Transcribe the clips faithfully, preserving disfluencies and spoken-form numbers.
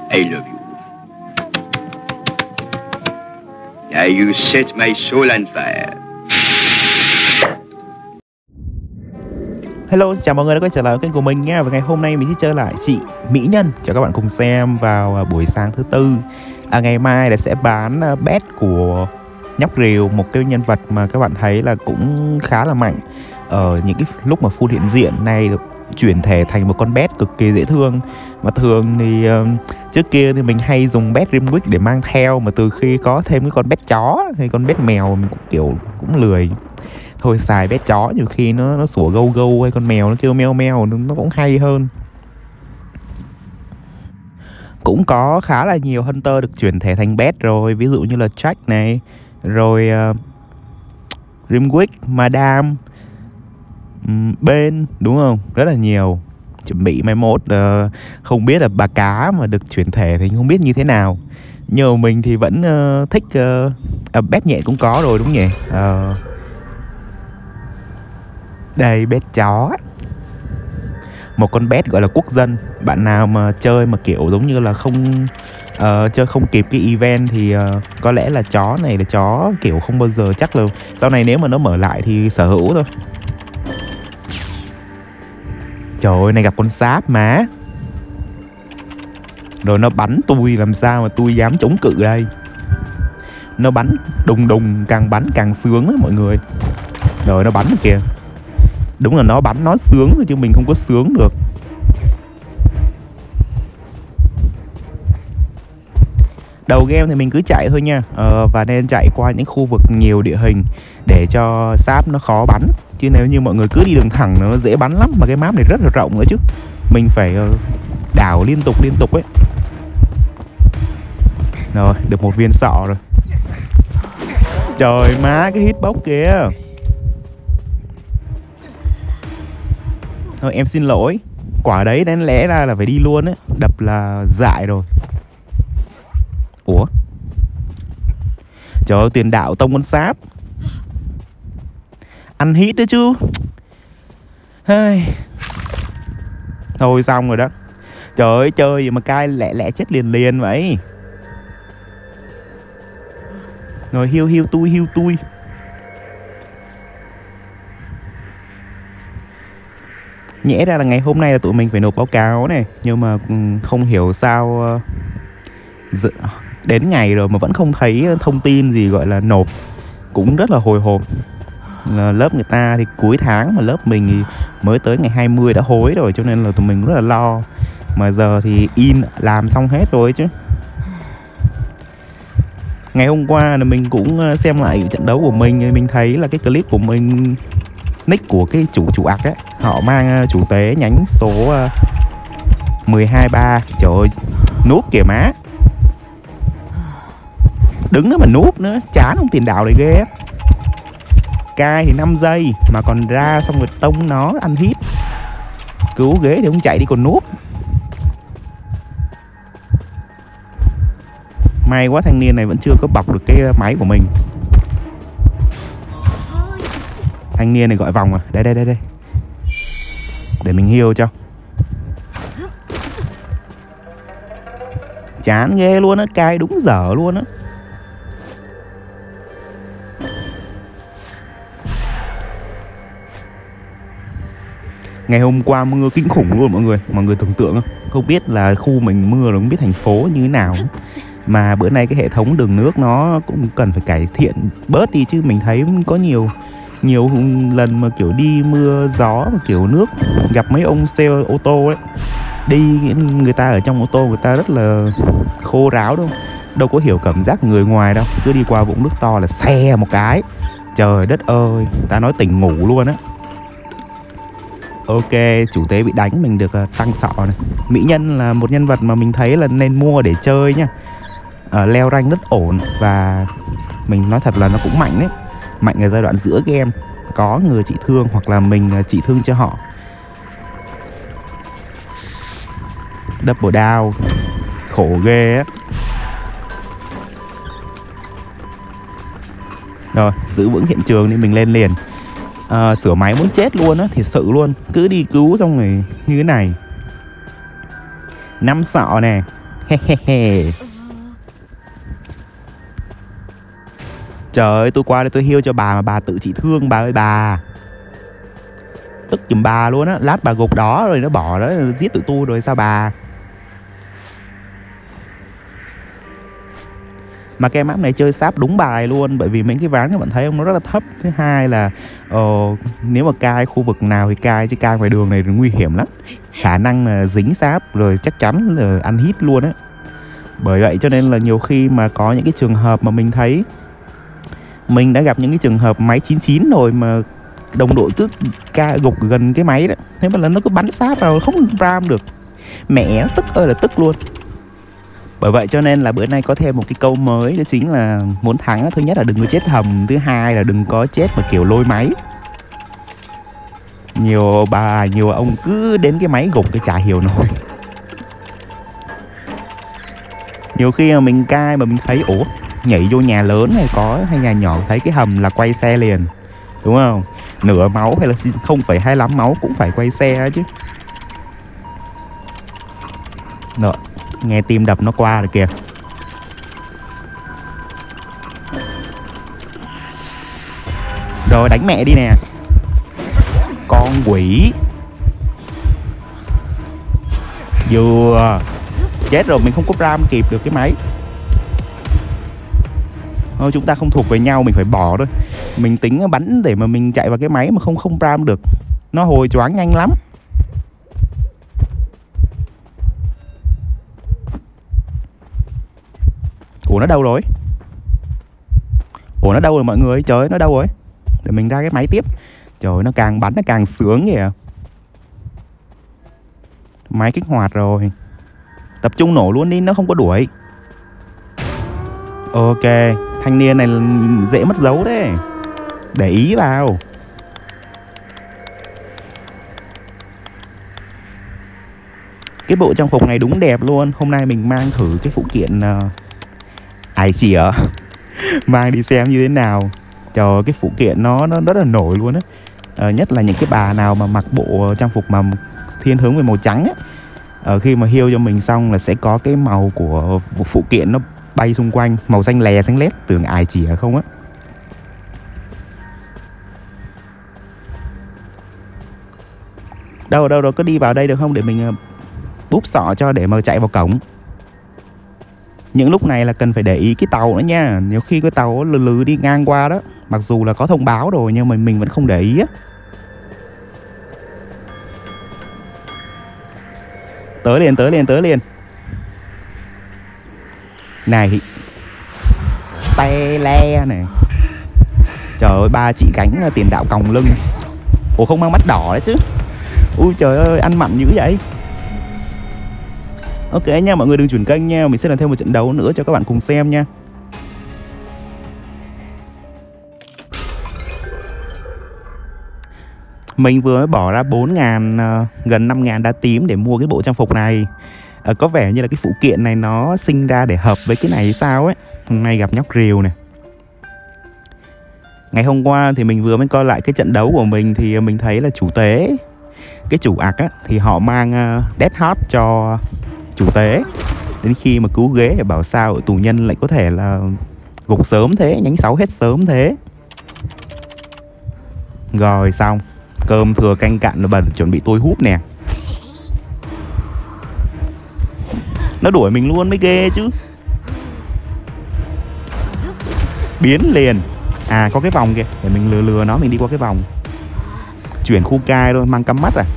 I love you. Yeah, you set my soul on fire. Hello, chào mọi người đã quay trở lại kênh của mình nha. Và ngày hôm nay mình sẽ chơi lại chị Mỹ Nhân cho các bạn cùng xem vào buổi sáng thứ tư. À, ngày mai là sẽ bán bet của Nhóc Rìu, một cái nhân vật mà các bạn thấy là cũng khá là mạnh. Ở những cái lúc mà full hiện diện này được chuyển thể thành một con bet cực kỳ dễ thương. Mà thường thì uh, trước kia thì mình hay dùng bet Rimwick để mang theo, mà từ khi có thêm cái con bet chó hay con bet mèo mình cũng kiểu cũng lười. Thôi xài bet chó nhiều khi nó nó sủa gâu gâu hay con mèo nó kêu meo meo nó cũng hay hơn. Cũng có khá là nhiều hunter được chuyển thể thành bet rồi, ví dụ như là Jack này, rồi uh, Rimwick, Madame, um, Ben, đúng không? Rất là nhiều. Chuẩn bị mai mốt uh, không biết là bà cá mà được chuyển thể thì không biết như thế nào. Nhưng mà mình thì vẫn uh, thích uh, uh, bet nhện cũng có rồi đúng nhỉ? Uh, Đây, bet chó. Một con bet gọi là quốc dân. Bạn nào mà chơi mà kiểu giống như là không uh, chơi không kịp cái event thì uh, có lẽ là chó này là chó kiểu không bao giờ, chắc là sau này nếu mà nó mở lại thì sở hữu thôi. Trời ơi, này gặp con sáp má. Rồi nó bắn tôi, làm sao mà tôi dám chống cự đây. Nó bắn đùng đùng, càng bắn càng sướng đó mọi người. Rồi nó bắn kìa. Đúng là nó bắn nó sướng rồi chứ mình không có sướng được. Đầu game thì mình cứ chạy thôi nha, ờ, và nên chạy qua những khu vực nhiều địa hình để cho sáp nó khó bắn. Chứ nếu như mọi người cứ đi đường thẳng nó dễ bắn lắm. Mà cái map này rất là rộng nữa chứ. Mình phải uh, đảo liên tục liên tục ấy. Rồi, được một viên sọ rồi. Trời má, cái hitbox kìa. Thôi em xin lỗi. Quả đấy đáng lẽ ra là phải đi luôn á. Đập là dại rồi. Ủa? Trời ơi, tiền đạo tông con sáp. Ăn hit đấy chứ. Thôi xong rồi đó. Trời ơi, chơi gì mà cai lẹ lẹ chết liền liền vậy. Rồi hiu hiu tui hiu tui. Nhẽ ra là ngày hôm nay là tụi mình phải nộp báo cáo này. Nhưng mà không hiểu sao đến ngày rồi mà vẫn không thấy thông tin gì gọi là nộp. Cũng rất là hồi hộp. Lớp người ta thì cuối tháng, mà lớp mình thì mới tới ngày hai mươi đã hối rồi, cho nên là tụi mình rất là lo. Mà giờ thì in làm xong hết rồi chứ. Ngày hôm qua là mình cũng xem lại trận đấu của mình, mình thấy là cái clip của mình, nick của cái chủ chủ ạc á, họ mang chủ tế nhánh số mười hai ba. Trời ơi, núp kìa má. Đứng đó mà núp nữa, chán ông tiền đạo này ghê á. Cai thì năm giây mà còn ra xong rồi tông nó ăn hit. Cứu ghế thì không chạy đi còn núp. May quá thanh niên này vẫn chưa có bọc được cái máy của mình. Thanh niên này gọi vòng à. Đây đây đây đây. Để mình heal cho. Chán ghê luôn á. Cai đúng dở luôn á. Ngày hôm qua mưa kinh khủng luôn mọi người. Mọi người tưởng tượng không? Không biết là khu mình mưa rồi không biết thành phố như thế nào. Mà bữa nay cái hệ thống đường nước nó cũng cần phải cải thiện bớt đi. Chứ mình thấy có nhiều Nhiều lần mà kiểu đi mưa gió mà kiểu nước gặp mấy ông xe ô tô ấy, đi người ta ở trong ô tô người ta rất là khô ráo đâu. Đâu có hiểu cảm giác người ngoài đâu. Cứ đi qua vũng nước to là xe một cái. Trời đất ơi, ta nói tỉnh ngủ luôn á. Ok, chủ tế bị đánh mình được uh, tăng sọ này. Mỹ Nhân là một nhân vật mà mình thấy là nên mua để chơi nha. uh, Leo rank rất ổn. Và mình nói thật là nó cũng mạnh đấy. Mạnh ở giai đoạn giữa game. Có người trị thương hoặc là mình uh, trị thương cho họ. Double down. Khổ ghê á. Rồi, giữ vững hiện trường đi, mình lên liền. À, sửa máy muốn chết luôn á, thiệt sự luôn. Cứ đi cứu xong rồi như thế này. Năm sọ nè. Trời ơi, tôi qua đây tôi heal cho bà mà bà tự trị thương bà ơi bà. Tức giùm bà luôn á, lát bà gục đó rồi nó bỏ đó giết tụi tôi rồi sao bà. Mà cái map này chơi sáp đúng bài luôn, bởi vì mấy cái ván các bạn thấy không, nó rất là thấp. Thứ hai là uh, nếu mà cai khu vực nào thì cai, chứ cai ngoài đường này thì nguy hiểm lắm. Khả năng là dính sáp rồi chắc chắn là ăn hit luôn á. Bởi vậy cho nên là nhiều khi mà có những cái trường hợp mà mình thấy, mình đã gặp những cái trường hợp máy chín chín rồi mà đồng đội cứ ca gục gần cái máy đó, thế mà là nó cứ bắn sáp vào không ram được, mẹ tức ơi là tức luôn. Bởi vậy cho nên là bữa nay có thêm một cái câu mới, đó chính là muốn thắng thứ nhất là đừng có chết hầm, thứ hai là đừng có chết mà kiểu lôi máy. Nhiều bà nhiều ông cứ đến cái máy gục cái chả hiểu nổi. Nhiều khi mà mình cai mà mình thấy ủa nhảy vô nhà lớn này có hay nhà nhỏ thấy cái hầm là quay xe liền, đúng không? Nửa máu hay là không phẩy hai lăm máu cũng phải quay xe chứ. Rồi, nghe tim đập nó qua rồi kìa. Rồi đánh mẹ đi nè, con quỷ. Vừa chết rồi, mình không có ram kịp được cái máy. Thôi chúng ta không thuộc về nhau, mình phải bỏ thôi. Mình tính bắn để mà mình chạy vào cái máy mà không không ram được, nó hồi choáng nhanh lắm. Ủa nó đâu rồi? Ủa nó đâu rồi mọi người? Trời ơi nó đâu rồi? Để mình ra cái máy tiếp. Trời ơi nó càng bắn nó càng sướng kìa. Máy kích hoạt rồi. Tập trung nổ luôn đi, nó không có đuổi. Ok, thanh niên này dễ mất dấu đấy, để ý vào. Cái bộ trang phục này đúng đẹp luôn. Hôm nay mình mang thử cái phụ kiện uh, ai chỉa mang đi xem như thế nào. Trời ơi, cái phụ kiện nó nó rất là nổi luôn á. uh, Nhất là những cái bà nào mà mặc bộ trang phục mà thiên hướng về màu trắng á, uh, khi mà heal cho mình xong là sẽ có cái màu của phụ kiện nó bay xung quanh, màu xanh lè xanh lét, tưởng ai chỉa không á. Đâu đâu đâu, có đi vào đây được không để mình uh, búp sọ cho để mà chạy vào cổng. Những lúc này là cần phải để ý cái tàu nữa nha. Nhiều khi cái tàu lừ lừ đi ngang qua đó, mặc dù là có thông báo rồi nhưng mà mình vẫn không để ý á. Tới liền, tới liền, tới liền. Này, te le nè. Trời ơi, ba chị gánh tiền đạo còng lưng. Ủa không mang mắt đỏ đấy chứ. Ui trời ơi, ăn mặn dữ vậy. Ok nha, mọi người đừng chuyển kênh nha. Mình sẽ làm thêm một trận đấu nữa cho các bạn cùng xem nha. Mình vừa mới bỏ ra bốn ngàn, gần năm ngàn đá tím để mua cái bộ trang phục này. à, Có vẻ như là cái phụ kiện này nó sinh ra để hợp với cái này hay sao ấy. Hôm nay gặp nhóc rìu này. Ngày hôm qua thì mình vừa mới coi lại cái trận đấu của mình, thì mình thấy là chủ tế, cái chủ ạc á, thì họ mang Death Heart cho chủ tế. Đến khi mà cứu ghế để bảo sao tù nhân lại có thể là gục sớm thế, nhánh sáu hết sớm thế. Rồi xong, cơm thừa canh cạn là bà chuẩn bị tôi húp nè. Nó đuổi mình luôn mới ghê chứ. Biến liền. À có cái vòng kìa, để mình lừa lừa nó, mình đi qua cái vòng. Chuyển khu cai thôi, mang cắm mắt à.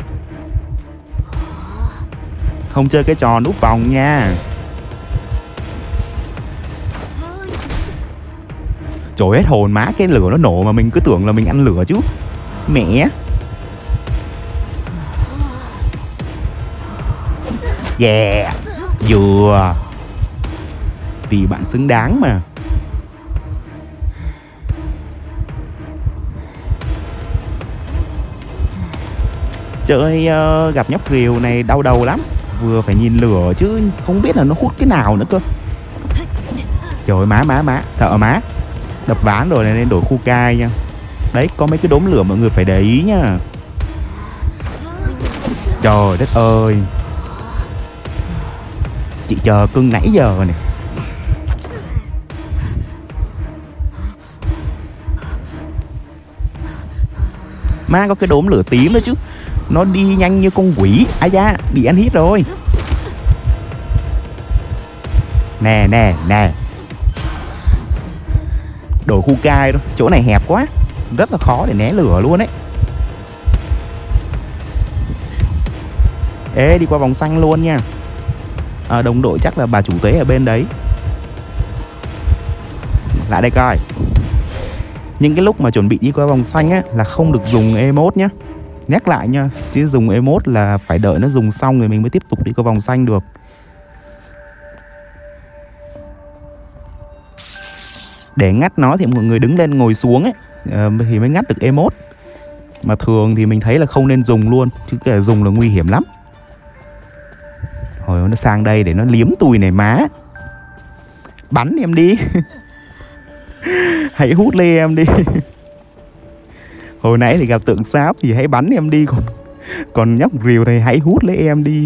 Không chơi cái trò núp vòng nha. Trời hết hồn má, cái lửa nó nổ mà mình cứ tưởng là mình ăn lửa chứ. Mẹ. Yeah. Vừa. Vì bạn xứng đáng mà. Chơi uh, gặp nhóc rìu này đau đầu lắm. Vừa phải nhìn lửa chứ không biết là nó hút cái nào nữa cơ. Trời ơi, má má má, sợ má. Đập ván rồi nên đổi khu cai nha. Đấy, có mấy cái đốm lửa mọi người phải để ý nha. Trời đất ơi. Chị chờ cưng nãy giờ này. Má có cái đốm lửa tím đó chứ. Nó đi nhanh như con quỷ. Ai da, bị ăn hít rồi. Nè nè nè. Đổi khu cai thôi. Chỗ này hẹp quá. Rất là khó để né lửa luôn ấy. Ê, đi qua vòng xanh luôn nha. À, đồng đội chắc là bà chủ tế ở bên đấy. Lại đây coi. Những cái lúc mà chuẩn bị đi qua vòng xanh á là không được dùng emote nhá. Nhắc lại nha, chứ dùng emote là phải đợi nó dùng xong rồi mình mới tiếp tục đi qua vòng xanh được. Để ngắt nó thì mọi người đứng lên ngồi xuống ấy thì mới ngắt được emote. Mà thường thì mình thấy là không nên dùng luôn, chứ kể dùng là nguy hiểm lắm. Hồi nó sang đây để nó liếm tui này má. Bắn em đi. Hãy hút lấy em đi. Hồi nãy thì gặp tượng sáp thì hãy bắn em đi. Còn còn nhóc rìu thì hãy hút lấy em đi.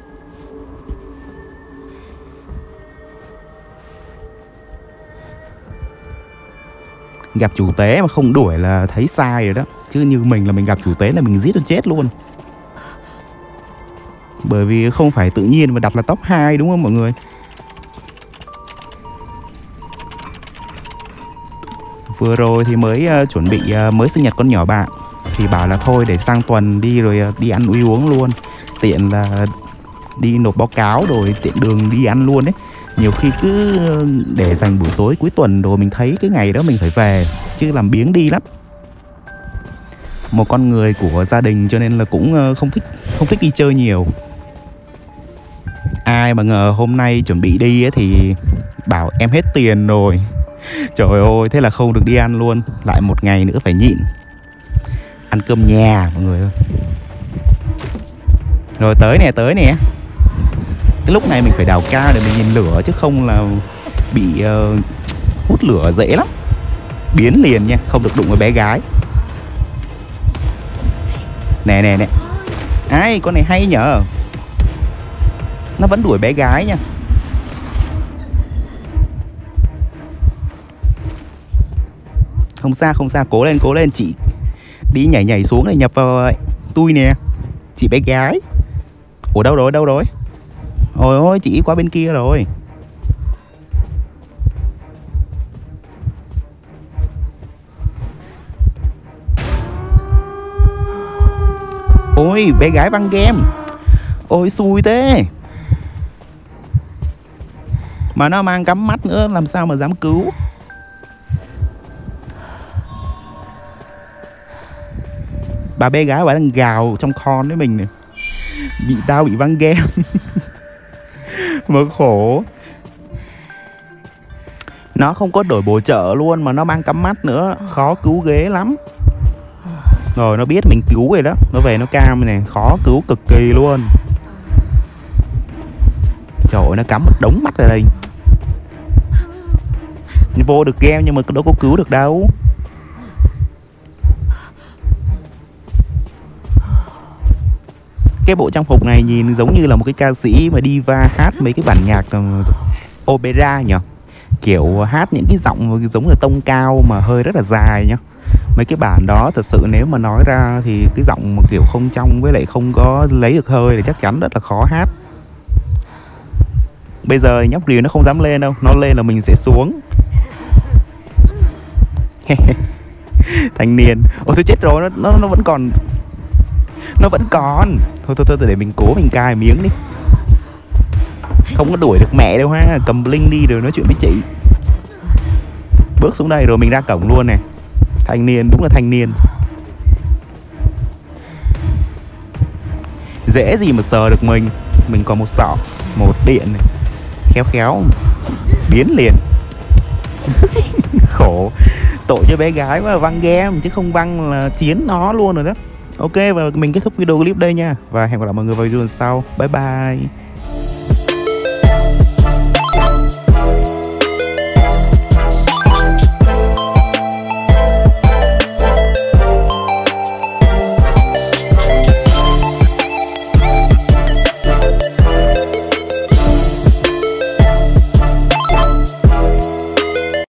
Gặp chủ tế mà không đuổi là thấy sai rồi đó. Chứ như mình là mình gặp chủ tế là mình giết nó chết luôn. Bởi vì không phải tự nhiên mà đặt là top hai đúng không mọi người? Vừa rồi thì mới uh, chuẩn bị uh, mới sinh nhật con nhỏ bạn. Thì bảo là thôi để sang tuần đi rồi uh, đi ăn uống uống luôn. Tiện là đi nộp báo cáo rồi tiện đường đi ăn luôn ấy. Nhiều khi cứ để dành buổi tối cuối tuần rồi mình thấy cái ngày đó mình phải về. Chứ làm biếng đi lắm. Một con người của gia đình cho nên là cũng uh, không thích không thích đi chơi nhiều. Ai mà ngờ hôm nay chuẩn bị đi ấy thì bảo em hết tiền rồi. Trời ơi, thế là không được đi ăn luôn. Lại một ngày nữa phải nhịn. Ăn cơm nhà mọi người ơi. Rồi tới nè, tới nè. Cái lúc này mình phải đào cao để mình nhìn lửa, chứ không là bị uh, hút lửa dễ lắm. Biến liền nha, không được đụng với bé gái. Nè nè nè. Ai, con này hay nhờ. Nó vẫn đuổi bé gái nha. Không xa không xa, cố lên cố lên chị. Đi nhảy nhảy xuống này nhập vào tui nè. Chị bé gái. Ủa đâu rồi đâu rồi? Ôi ôi chị qua bên kia rồi. Ôi bé gái băng game. Ôi xui thế. Mà nó mang cắm mắt nữa, làm sao mà dám cứu. Bà bé gái bà đang gào trong con với mình này. Bị tao bị băng game. Mà khổ. Nó không có đổi bổ trợ luôn mà nó mang cắm mắt nữa. Khó cứu ghế lắm. Rồi nó biết mình cứu rồi đó. Nó về nó cam này. Khó cứu cực kỳ luôn. Trời ơi nó cắm một đống mắt ở đây. Vô được game nhưng mà đâu có cứu được đâu. Cái bộ trang phục này nhìn giống như là một cái ca sĩ mà diva hát mấy cái bản nhạc uh, opera nhỉ. Kiểu hát những cái giọng giống là tông cao mà hơi rất là dài nhá. Mấy cái bản đó thật sự nếu mà nói ra thì cái giọng mà kiểu không trong với lại không có lấy được hơi thì chắc chắn rất là khó hát. Bây giờ nhóc rìu nó không dám lên đâu. Nó lên là mình sẽ xuống. Thanh niên. Ôi sao chết rồi, nó, nó, nó vẫn còn. Nó vẫn còn. Thôi thôi thôi để mình cố mình cài miếng đi. Không có đuổi được mẹ đâu ha. Cầm bling đi rồi nói chuyện với chị. Bước xuống đây rồi mình ra cổng luôn nè. Thanh niên, đúng là thanh niên. Dễ gì mà sờ được mình. Mình còn một sọ, một điện này. Khéo khéo biến liền. Khổ. Tội cho bé gái mà văng game. Chứ không văng là chiến nó luôn rồi đó. Ok, và mình kết thúc video clip đây nha. Và hẹn gặp lại mọi người vào video lần sau. Bye bye.